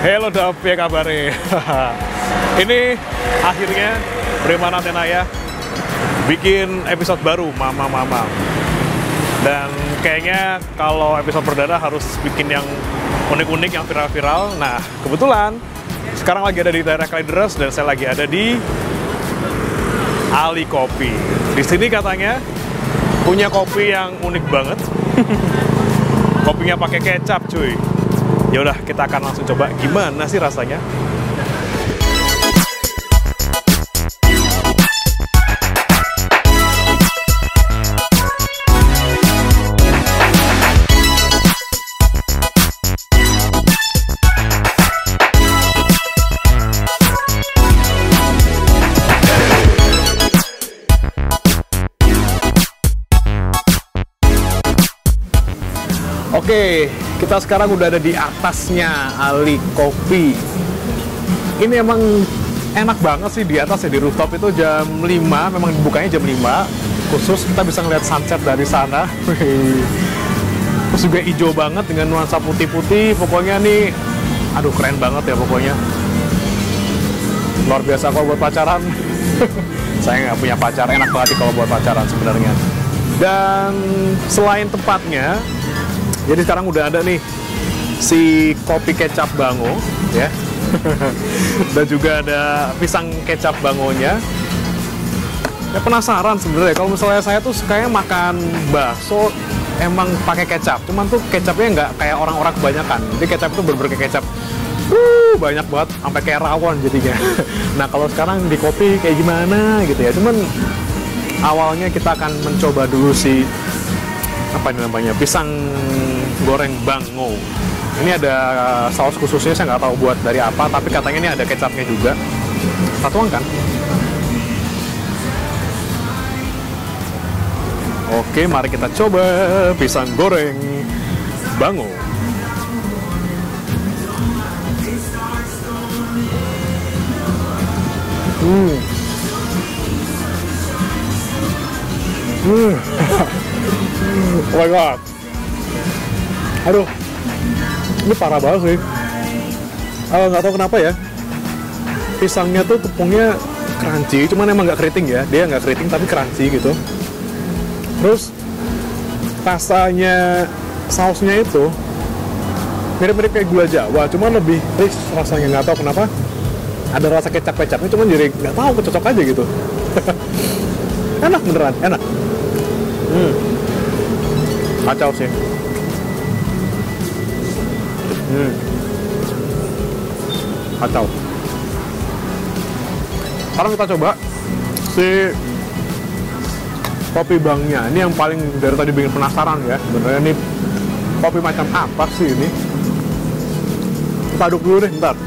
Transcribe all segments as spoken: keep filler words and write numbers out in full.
Halo Dap, ya kabarnya? Ini akhirnya Premana Tenaya bikin episode baru Mama Mama. Dan kayaknya kalau episode perdana harus bikin yang unik-unik, yang viral-viral. Nah, kebetulan sekarang lagi ada di daerah Kalideres dan saya lagi ada di Ali Kopi. Di sini katanya punya kopi yang unik banget. Kopinya pakai kecap, cuy. Ya udah, kita akan langsung coba gimana sih rasanya. Oke, kita sekarang udah ada di atasnya Ali Kopi. Ini emang enak banget sih di atas ya, di rooftop itu jam lima, memang dibukanya jam lima. Khusus kita bisa ngeliat sunset dari sana. Terus juga hijau banget dengan nuansa putih-putih. Pokoknya nih, aduh keren banget ya pokoknya. Luar biasa kalau buat pacaran. Saya nggak punya pacar, enak banget kalau buat pacaran sebenarnya. Dan selain tempatnya, jadi sekarang udah ada nih si kopi kecap bango ya. Dan juga ada pisang kecap bangonya. Ya penasaran sebenarnya kalau misalnya saya tuh sukanya makan bakso emang pakai kecap. Cuman tuh kecapnya nggak kayak orang-orang kebanyakan. Jadi kecap itu bener-bener kayak kecap. Uh, banyak banget sampai kayak rawon jadinya. Nah, kalau sekarang di kopi kayak gimana gitu ya. Cuman awalnya kita akan mencoba dulu si apa ini namanya, pisang goreng bango. Ini ada saus khususnya, saya nggak tahu buat dari apa, tapi katanya ini ada kecapnya juga. Kita tuangkan. Oke, mari kita coba pisang goreng bango. Hmm. Hmm. Oh my god. Aduh, ini parah banget sih. Uh, nggak tahu kenapa ya. Pisangnya tuh tepungnya crunchy, cuman emang nggak keriting ya. Dia nggak keriting tapi crunchy gitu. Terus rasanya sausnya itu mirip-mirip kayak gula Jawa, cuman lebih rich rasanya. Nggak tahu kenapa. Ada rasa kecap-kecapnya, cuman jadi nggak tahu kecocok aja gitu. Enak beneran, enak. Hmm. Kacau sih. Hmm. Kacau. Sekarang kita coba si kopi bangnya. Ini yang paling dari tadi bikin penasaran ya. Sebenarnya ini kopi macam apa sih ini? Kita aduk dulu deh, bentar.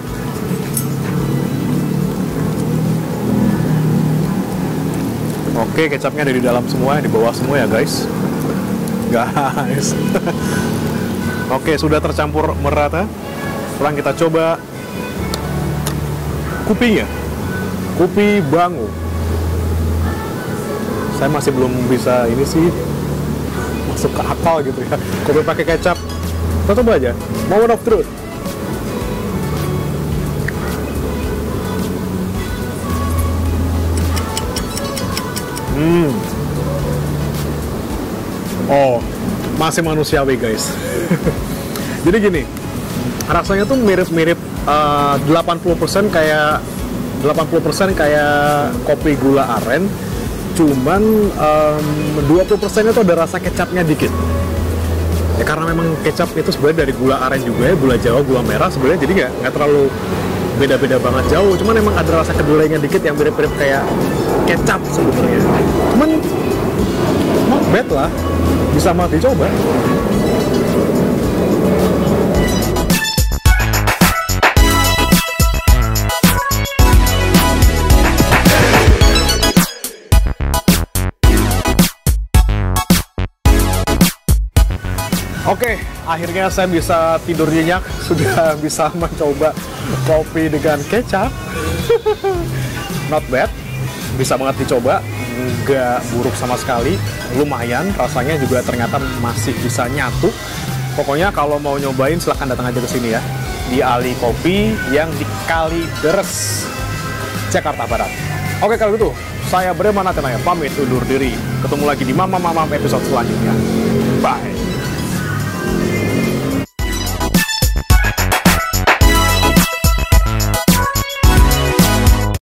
Oke, kecapnya ada di dalam semua, di bawah semua ya guys. Guys. Oke, sudah tercampur merata. Sekarang kita coba kopinya. Kopi bango. Saya masih belum bisa ini sih masuk ke akal gitu ya. Kopi pakai kecap. Kita coba aja. Moment of truth. Hmm. Oh, masih manusiawi guys. Jadi gini, rasanya tuh mirip-mirip uh, delapan puluh persen kayak delapan puluh persen kayak kopi gula aren, cuman um, dua puluh persen itu ada rasa kecapnya dikit. Ya karena memang kecap itu sebenarnya dari gula aren juga ya, gula Jawa, gula merah sebenarnya, jadi nggak nggak terlalu beda-beda banget jauh. Cuman emang ada rasa kedelainya dikit yang mirip-mirip kayak kecap sebenarnya. Cuman not bad lah, bisa mau dicoba. Oke, akhirnya saya bisa tidur nyenyak, sudah bisa mencoba kopi dengan kecap. Not bad, bisa banget dicoba, nggak buruk sama sekali, lumayan, rasanya juga ternyata masih bisa nyatu. Pokoknya kalau mau nyobain silahkan datang aja ke sini ya. di Ali Kopi yang di Kalideres, Jakarta Barat. Oke, kalau gitu saya Breman Atenaya pamit undur diri. Ketemu lagi di Mama Mama episode selanjutnya. Bye.